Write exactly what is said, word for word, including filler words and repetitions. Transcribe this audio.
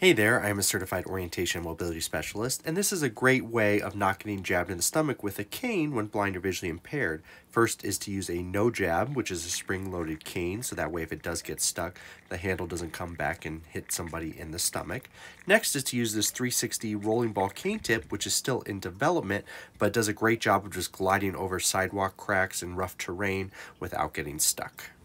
Hey there, I am a certified orientation and mobility specialist, and this is a great way of not getting jabbed in the stomach with a cane when blind or visually impaired. First is to use a no jab, which is a spring-loaded cane, so that way if it does get stuck, the handle doesn't come back and hit somebody in the stomach. Next is to use this three sixty rolling ball cane tip, which is still in development, but does a great job of just gliding over sidewalk cracks and rough terrain without getting stuck.